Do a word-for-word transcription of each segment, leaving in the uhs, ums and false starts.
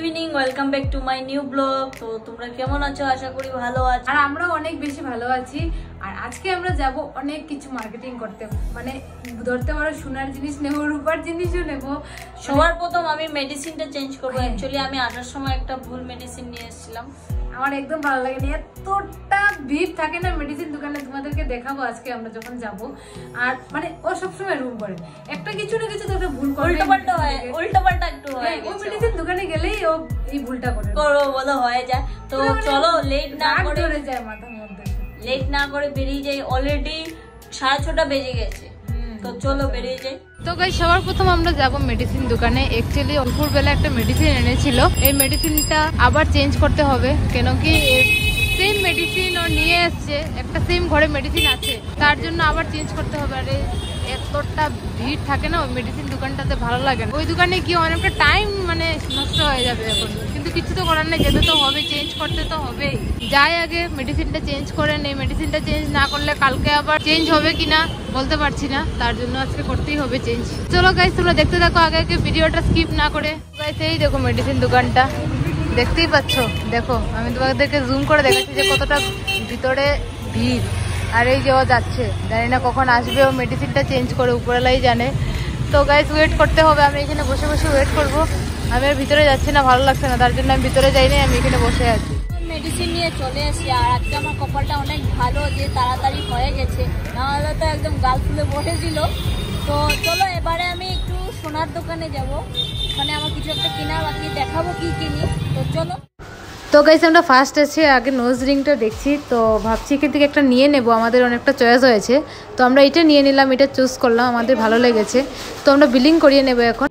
Evening, welcome back to my new blog. তো তোমরা কেমন আছো? আশা করি ভালো আছো। আর আমরা অনেক বেশি ভালো আছি। আর আজকে আমরা যাব অনেক কিছু মার্কেটিং করতে, মানে ধরতে পারো সোনার জিনিস নেব, রূপার জিনিসও নেব। সবার প্রথম আমি মেডিসিনটা চেঞ্জ করবো। অ্যাকচুয়ালি আমি আসার সময় একটা ভুল মেডিসিন নিয়ে এসেছিলাম, আমার একদম ভালো লাগেনি। এতটা ভিড় থাকে না মেডিসিন দোকানে, তোমাদেরকে দেখাবো আজকে আমরা যখন যাব। আর মানে ও সবসময় রুম করে একটা কিছু না কিছু তো একটা ভুল করে, উল্টো পাল্টা হয়, উল্টো পাল্টা একটু হয়। ও মেডিসিন দোকানে গেলেই ও এই ভুলটা করে করো বলো হয়ে যায়। তো চলো লেট না করে ধরে যায় মাথার মধ্যে, লেট না করে বেরিয়ে যাই। অলরেডি সাড়ে ছটা বেজে গেছে, তো চলো বেরিয়ে যাই। তো গাইস সবার প্রথম আমরা যাব মেডিসিন দোকানে। অ্যাকচুয়ালি দুপুরবেলা একটা মেডিসিন এনেছিল, এই মেডিসিনটা আবার চেঞ্জ করতে হবে, কেন কি সেম মেডিসিন ও নিয়ে এসছে, একটা সেম ঘরে মেডিসিন আছে, তার জন্য আবার চেঞ্জ করতে হবে। আর এতটা ভিড় থাকে না ওই মেডিসিন দোকানটাতে, ভালো লাগে না। ওই দোকানে গিয়ে অনেকটা টাইম মানে নষ্ট হয়ে যাবে এখন, কিন্তু কিছু তো করার নেই, যেতে তো হবে, চেঞ্জ করতে তো হবেই। যাই আগে মেডিসিনটা চেঞ্জ করে নেই, মেডিসিনটা চেঞ্জ না করলে কালকে আবার চেঞ্জ হবে কিনা বলতে পারছি না, তার জন্য আজকে করতেই হবে চেঞ্জ। চলো গাইস তোমরা দেখতে থাকো আগে আগে, ভিডিওটা স্কিপ না করে। গাইস এই দেখো মেডিসিন দোকানটা, দেখতেই পাচ্ছ। দেখো আমি তোমাদেরকে জুম করে দেখাচ্ছি যে কতটা ভিতরে ভিড়। আর এই যে ও যাচ্ছে, জানি না কখন আসবে ও মেডিসিনটা চেঞ্জ করে, উপরওয়ালাই জানে। তো গাইস ওয়েট করতে হবে, আমি এখানে বসে বসে ওয়েট করব। আমি আর ভিতরে যাচ্ছি না, ভালো লাগছে না, তার জন্য আমি ভিতরে যাইনি, আমি এখানে বসে আছি। মেডিসিন নিয়ে চলে এসেছি। আর আজকে আমার কপালটা অনেক ভালো যে তাড়াতাড়ি হয়ে গেছে, নাহলে তো একদম গাল ফুলে বসেছিল। তো চলো এবারে আমি একটু সোনার দোকানে যাব, ওখানে আমার কিছু একটা কেনা বাকি, দেখাবো কি কিনি। তো চলো। তো গাইস আমরা ফার্স্ট আছে আগে নোজ রিংটা দেখছি, তো ভাবছি এখান থেকে একটা নিয়ে নেব, আমাদের অনেকটা চয়েস হয়েছে, তো আমরা এটা নিয়ে নিলাম, এটা চুজ করলাম, আমাদের ভালো লেগেছে, তো আমরা বিলিং করিয়ে নেব এখন।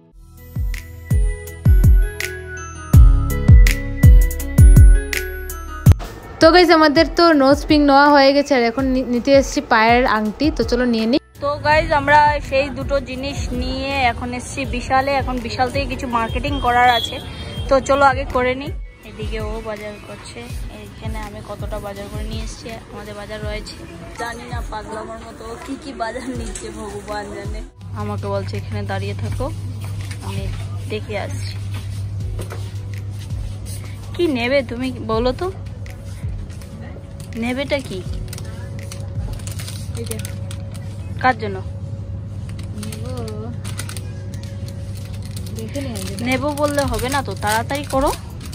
তো গাইস আমাদের তো নোজ পিং নেওয়া হয়ে গেছে, আর এখন নিতে এসেছি পায়ের আংটি, তো চলো নিয়ে নিই। তো গাইজ আমরা সেই দুটো জিনিস নিয়ে এখন এসেছি বিশালে। এখন বিশাল থেকে কিছু মার্কেটিং করার আছে, তো চলো আগে করে নিই। এদিকে ও বাজার করছে, এইখানে আমি কতটা বাজার করে নিয়ে এসেছি, আমাদের বাজার রয়েছে। জানি না পাগলামোর মতো কি কি বাজার নিচ্ছে ভগবান জানে। আমাকে বলছে এখানে দাঁড়িয়ে থাকো, আমি দেখে আসছি। কি নেবে তুমি বলো তো, নেবেটা কি, কার জন্য নেব বললে হবে না, তো তাড়াতাড়ি করো।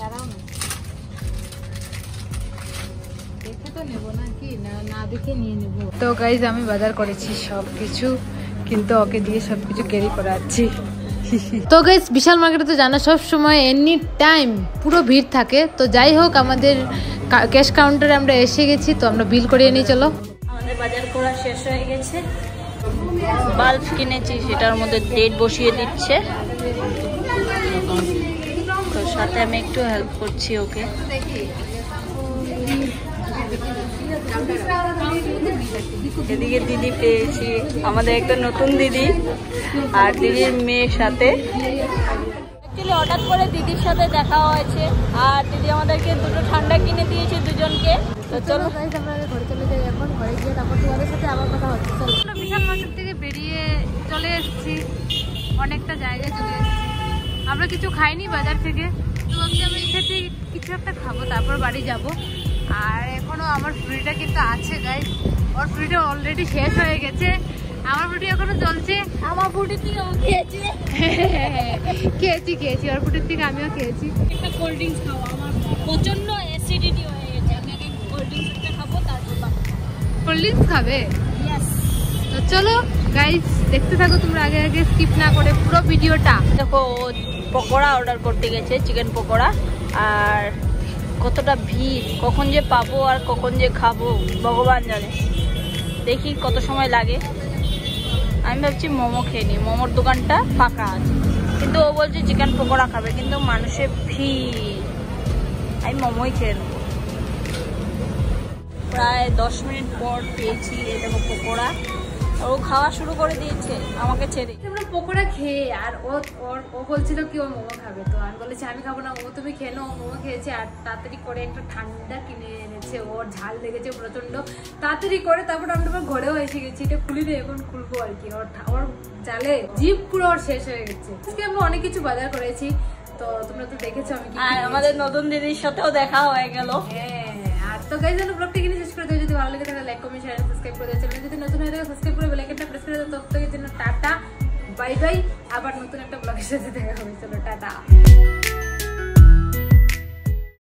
তো গাইজ আমি বাজার করেছি সব কিছু, কিন্তু ওকে দিয়ে সবকিছু ক্যারি করাচ্ছি। তো গাইজ বিশাল মার্কেটে তো জানো সব সময় এনি টাইম পুরো ভিড় থাকে। তো যাই হোক আমাদের ক্যাশ কাউন্টারে আমরা এসে গেছি, তো আমরা বিল করিয়ে নিই। চলো আমাদের বাজার করা শেষ হয়ে গেছে, বাল্ব কিনেছি, সেটার মধ্যে ডেট বসিয়ে দিচ্ছে, তো সাথে আমি একটু হেল্প করছি ওকে। এদিকে দিদি পেয়েছি, আমাদের একটা নতুন দিদি, আর দিদির মেয়ের সাথে অ্যাকচুয়ালি হঠাৎ করে দিদির সাথে দেখা হয়েছে, আর দিদি আমাদেরকে দুটো ঠান্ডা কিনে দিয়েছে দুজনকে। তো চলো আমরা ঘরে চলে যাই, এখন ঘরে গিয়ে তারপর তোমাদের সাথে আবার কথা হচ্ছে। আমরা বিশাল মার্কেট থেকে বেরিয়ে চলে এসেছি, অনেকটা জায়গায় চলে এসেছি। আমরা কিছু খাইনি বাজার থেকে, তো ভাবছি আমরা এখানে কিছু একটা খাবো, তারপর বাড়ি যাব। আর এখনো আমার ফ্রুটিটা কিন্তু আছে গাইস, ওর ফ্রুটিটা অলরেডি শেষ হয়ে গেছে, আমার ফ্রুটি এখনো চলছে। আমার ফ্রুটি থেকে ও খেয়েছে, খেয়েছি খেয়েছি ওর ফ্রুটির থেকে আমিও খেয়েছি। একটা কোল্ড ড্রিঙ্কস খাওয়া, আমার প্রচন্ড অ্যাসিডিটি হয়ে গেছে, আমি আগে কোল্ড ড্রিঙ্কস একটা খাবো, তারপর কোল্ড ড্রিঙ্কস খাবে? ইয়েস। তো চলো গাইস দেখতে থাকো তোমরা আগে আগে, স্কিপ না করে পুরো ভিডিওটা দেখো। পকোড়া অর্ডার করতে গেছে, চিকেন পকোড়া, আর কতটা ভিড়, কখন যে পাবো আর কখন যে খাবো ভগবান জানে। দেখি কত সময় লাগে। আমি ভাবছি মোমো খেয়ে নিই, মোমোর দোকানটা ফাঁকা আছে, কিন্তু ও বলছে চিকেন পকোড়া খাবে, কিন্তু মানুষের ভিড়, আমি মোমোই খেয়ে নেবো। প্রায় দশ মিনিট পর পেয়েছি এই দেখো পকোড়া, ও খাওয়া শুরু করে দিয়েছে আমাকে ছেড়ে। আমরা পকোড়া খেয়ে, আর ও ও বলছিল কি ও মোমো খাবে, তো আমি বলেছি আমি খাবো না, ও তুমি খেয়ে নাও। মোমো খেয়েছে, আর তাড়াতাড়ি করে একটা ঠান্ডা কিনে এনেছে, ওর ঝাল লেগেছে প্রচন্ড, তাড়াতাড়ি করে তারপর আমরা ঘরেও এসে গেছি, এটা খুলি দিয়ে এখন খুলবো আর কি। ওর ওর জালে জিভ পুরো ওর শেষ হয়ে গেছে। আজকে আমরা অনেক কিছু বাজার করেছি, তো তোমরা তো দেখেছো আমি কি আর আমাদের নতুন দিদির সাথেও দেখা হয়ে গেল। হ্যাঁ, আর তো গাইস জানো ব্লগটা এখানে শেষ করে দিও। যদি ভালো লাগে তাহলে লাইক কমেন্ট শেয়ার সাবস্ক্রাইব করে দিও। চ্যানেলে যদি নতুন হয়ে থাকে সাবস্ক্রাইব করে বেল আইকনটা প্রেস করে দাও। ততক্ষণের জন্য টাটা বাই বাই, আবার নতুন একটা ব্লগের সাথে দেখা হবে। চলো টাটা।